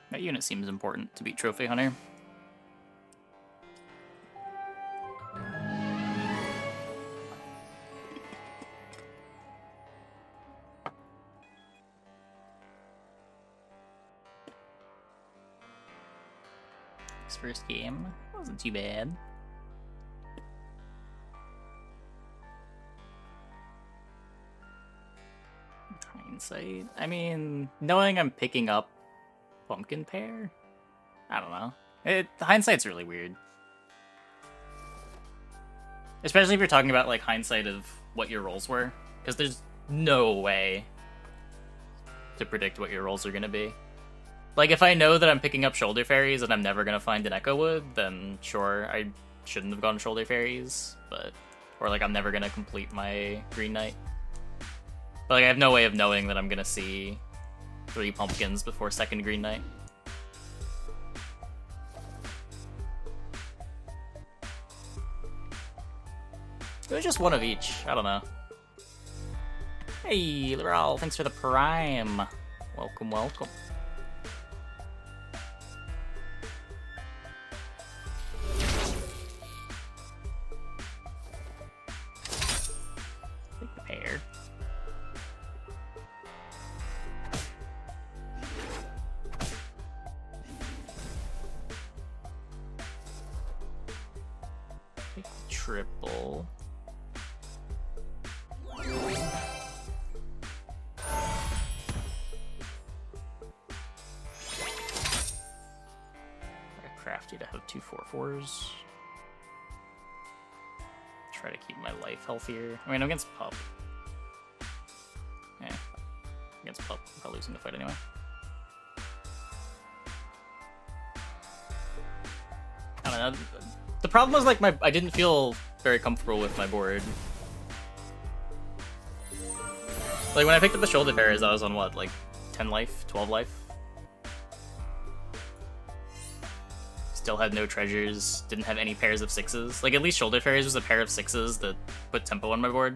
That unit seems important to beat Trophy Hunter. This first game wasn't too bad. Hindsight. I mean, knowing I'm picking up Pumpkin Pear? I don't know. Hindsight's really weird. Especially if you're talking about, like, hindsight of what your rolls were. Because there's no way to predict what your rolls are going to be. Like, if I know that I'm picking up Shoulder Fairies and I'm never going to find an Echo Wood, then sure, I shouldn't have gone Shoulder Fairies. But, or, like, I'm never going to complete my Green Knight. But, like, I have no way of knowing that I'm going to see 3 pumpkins before second Green Knight. It was just one of each. I don't know. Hey, Brawl, thanks for the Prime. Welcome, welcome. Take the pair. Take the triple. Crafty to have 2 4/4s. Try to keep my life healthier. I mean, I'm against Pup. Yeah, against Pup, I'm probably losing the fight anyway. I don't know. The problem was like I didn't feel very comfortable with my board. Like when I picked up the Shoulder Fairies, I was on what, like 10 life, 12 life. Still had no treasures, didn't have any pairs of 6s. Like, at least Shoulder Fairies was a pair of 6s that put tempo on my board.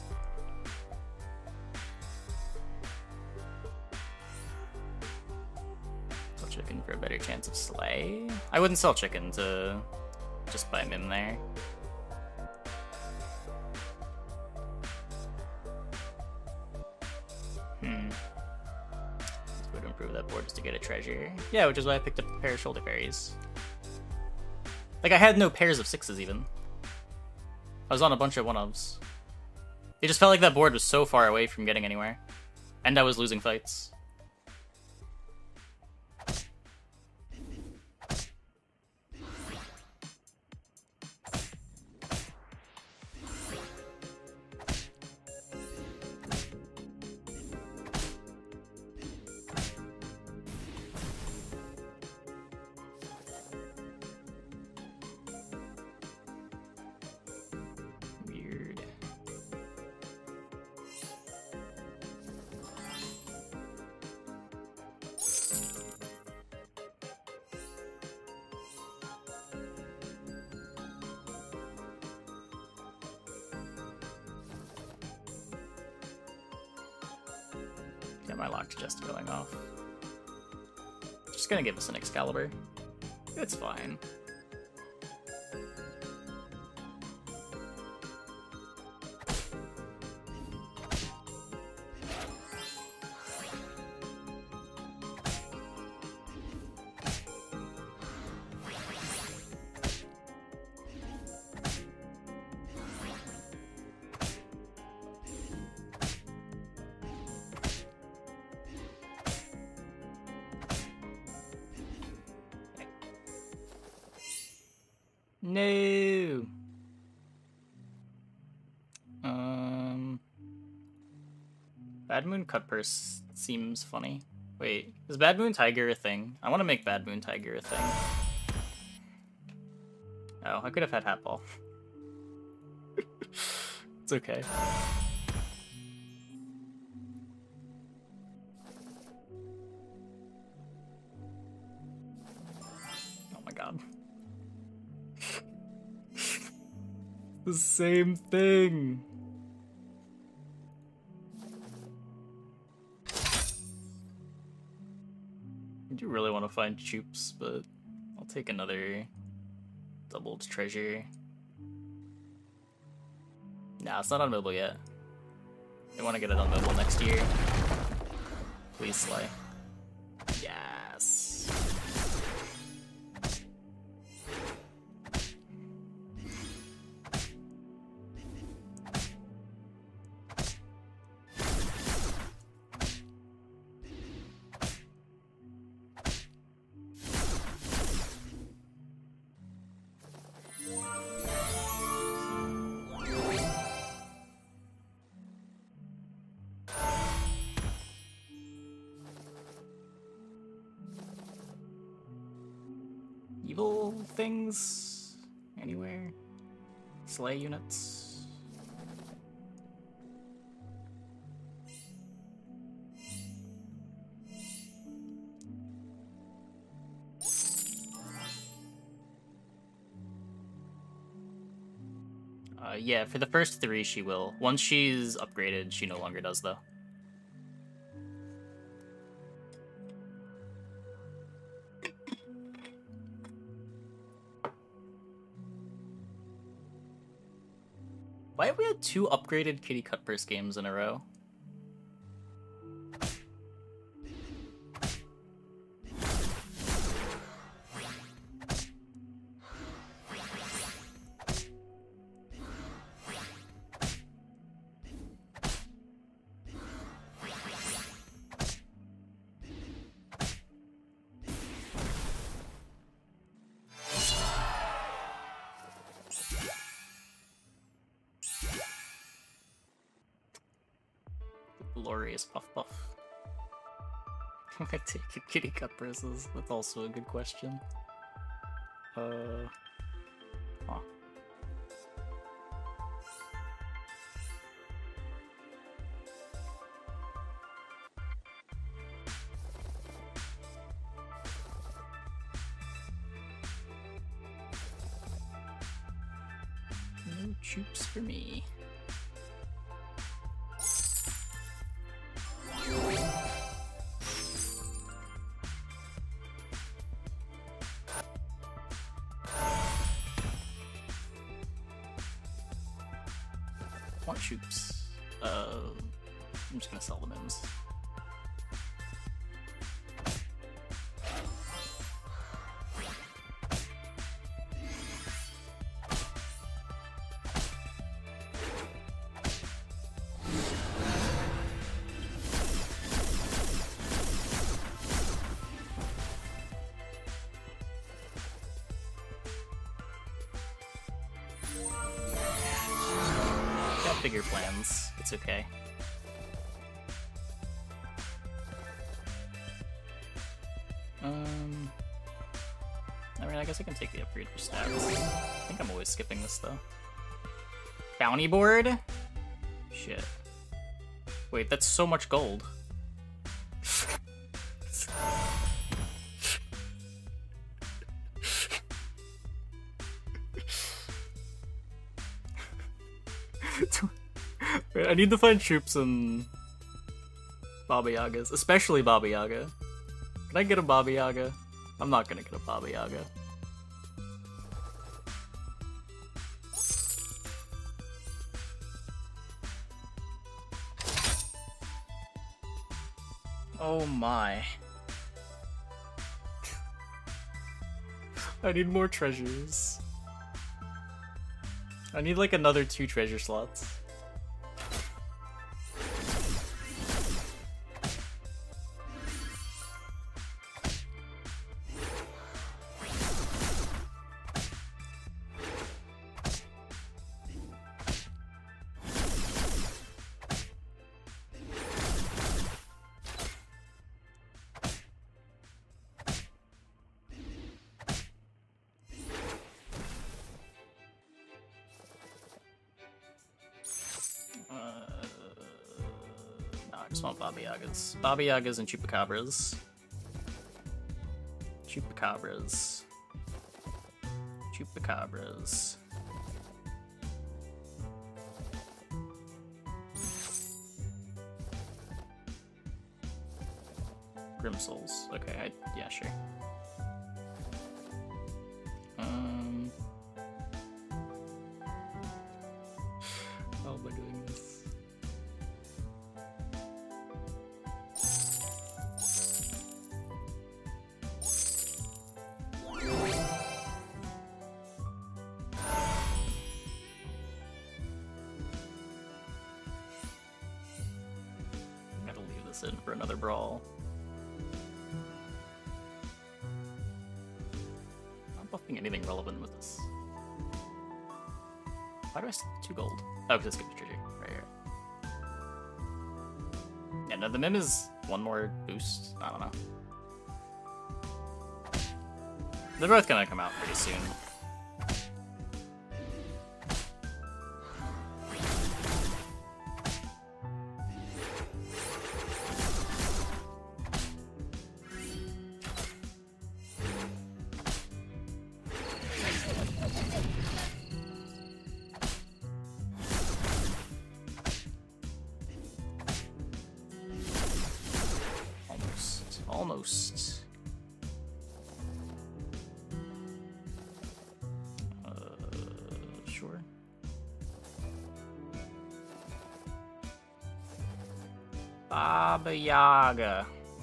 Sell chicken for a better chance of slay. I wouldn't sell chicken to just buy Mim there. Let's go to improve that board just to get a treasure. Yeah, which is why I picked up a pair of Shoulder Fairies. Like, I had no pairs of 6s, even. I was on a bunch of 1-ofs. It just felt like that board was so far away from getting anywhere. And I was losing fights. Yeah, my lock's just going off. Just gonna give us an Excalibur. It's fine. No. Bad Moon Cut Purse seems funny. Wait, is Bad Moon Tiger a thing? I want to make Bad Moon Tiger a thing. Oh, I could have had Hat Ball. It's okay. Oh my god. The same thing. do really want to find Choops, but I'll take another doubled treasure. Nah, it's not on mobile yet. I want to get it on mobile next year. Please, Slay. Yes. Evil things anywhere? Slay units? Yeah, for the first 3 she will. Once she's upgraded, she no longer does though. Why have we had 2 upgraded Kitty Cutpurse games in a row? Glorious Puff Puff. Can I take a Kitty Cutpurses? That's also a good question. Huh. No Choops for me. Want Choops. I'm just gonna sell the Mims. Bigger plans. It's okay. I mean, I guess I can take the upgrade for stats. I think I'm always skipping this though. Bounty board? Shit. Wait, that's so much gold. Wait, I need to find troops and Baba Yagas, especially Baba Yaga. Can I get a Baba Yaga? I'm not gonna get a Baba Yaga. Oh my. I need more treasures. I need like another 2 treasure slots. I just want Baba Yagas. Baba Yagas and Chupacabras. Chupacabras. Chupacabras. Grim Souls. Okay, yeah, sure. How am I doing this? I'm gonna leave this in for another brawl. Not buffing anything relevant with this. Why do I still have 2 gold? Oh, because it's good treasure. Right here. Yeah, no, the Mim is 1 more boost. I don't know. They're both gonna come out pretty soon. Almost. Sure. Baba Yaga.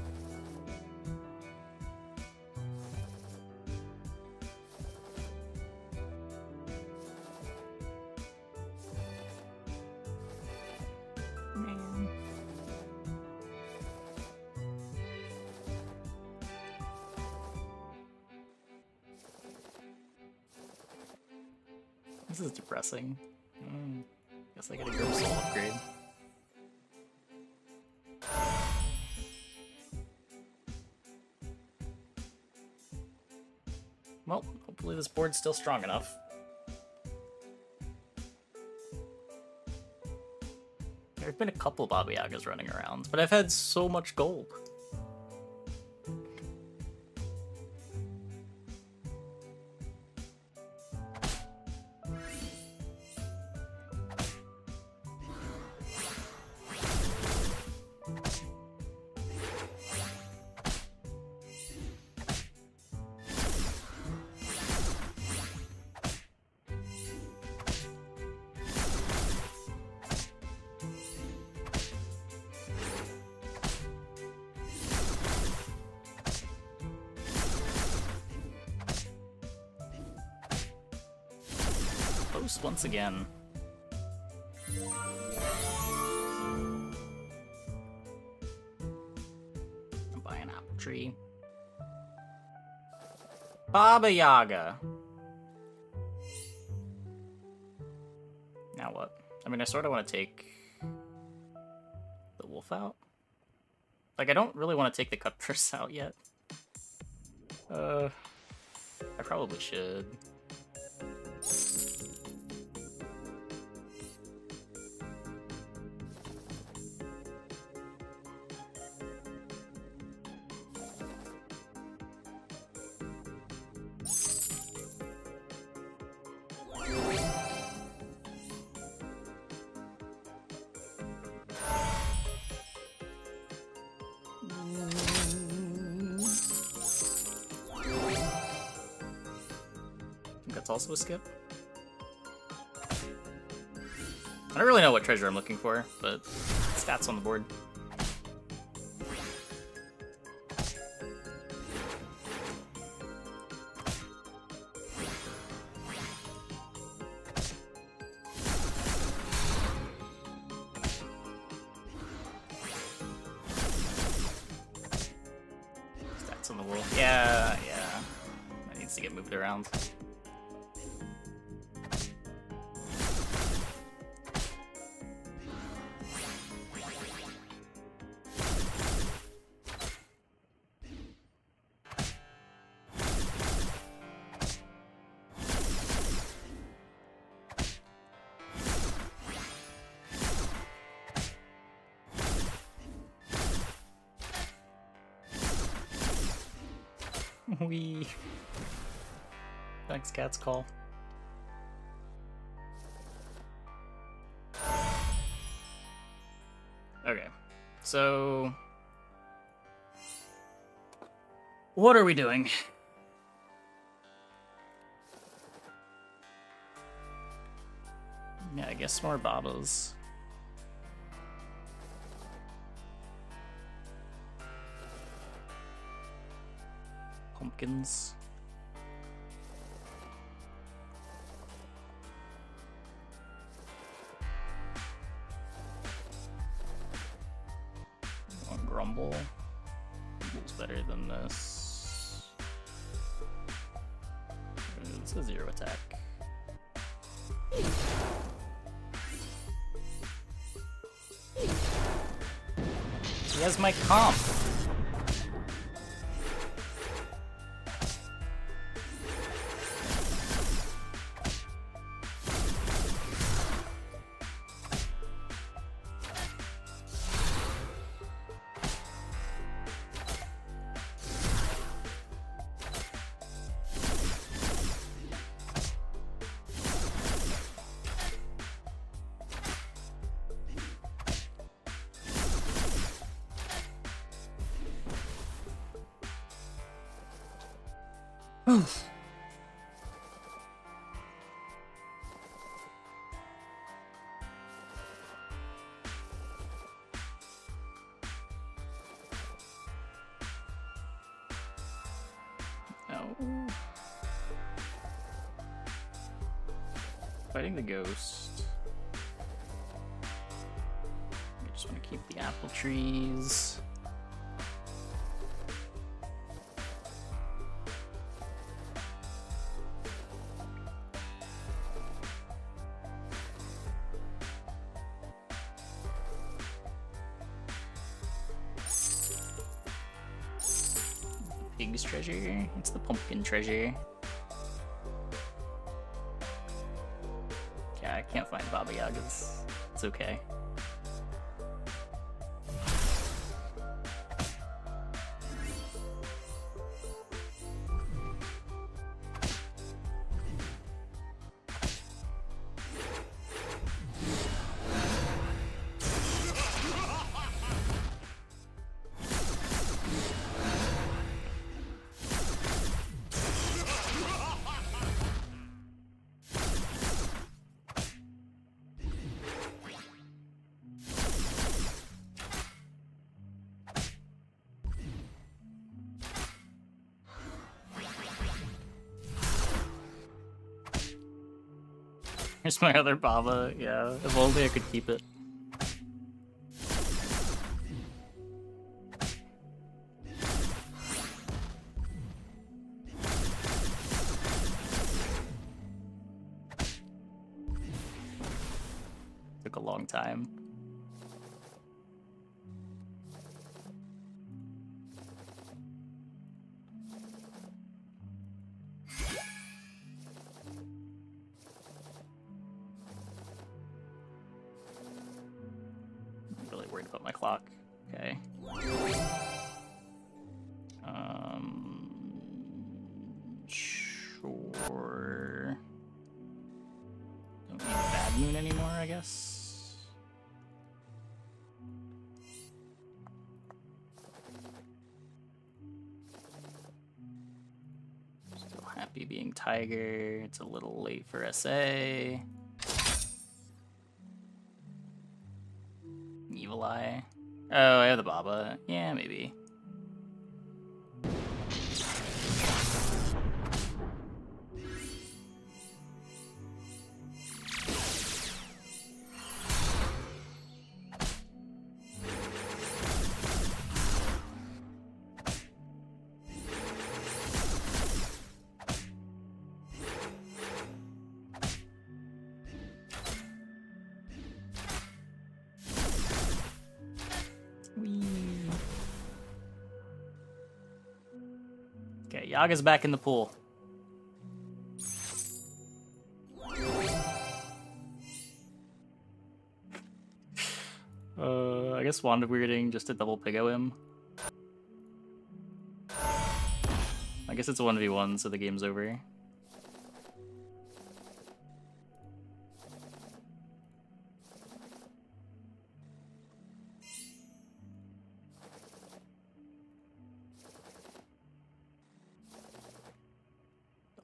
Man. This is depressing. Guess I gotta go soul upgrade. Well, hopefully this board's still strong enough. There have been a couple Baba Yagas running around, but I've had so much gold. Once again. I'll buy an apple tree. Baba Yaga. Now what? I mean, I sort of want to take the wolf out. Like, I don't really want to take the cutpurse out yet. I probably should. That's also a skip. I don't really know what treasure I'm looking for, but stats on the board. Stats on the wall. Yeah. That needs to get moved around. Wee. Thanks, Cat's Call. Okay, so What are we doing? Yeah, I guess more bottles. Pumpkins. One Grumble. Grumble's better than this. It's a 0 attack. He has my comp. No. Fighting the ghost. I just want to keep the apple trees. Pig's treasure. It's the pumpkin treasure. Yeah, I can't find Baba Yaga's. It's okay. Here's my other Baba. Yeah, if only I could keep it. Took a long time. My clock. Okay. Sure. Don't need a bad moon anymore, I guess. Still happy being Tiger. It's a little late for SA. Evil Eye. Oh, I have the Baba. Yeah, maybe. Okay, Yaga's back in the pool. I guess Wand of Weirding just to double Pigo him. I guess it's a 1v1, so the game's over.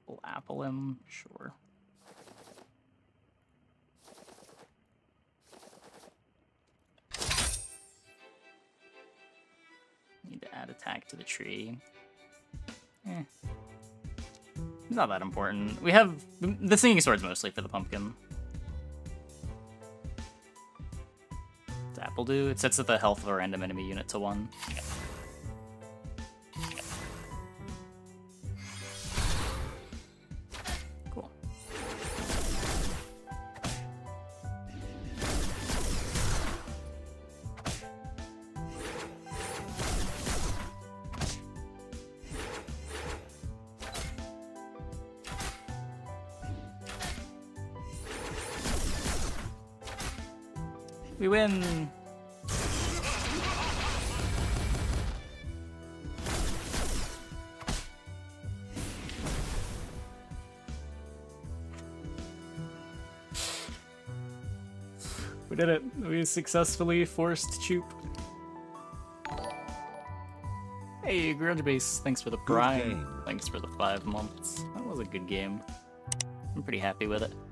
Double apple him, sure. Need to add attack to the tree. It's not that important. We have the singing sword's mostly for the pumpkin. What's apple do? It sets the health of a random enemy unit to 1. Cool. We win! We did it! We successfully forced Choop. Hey, Grudge Base, thanks for the prime. Thanks for the 5 months. That was a good game. I'm pretty happy with it.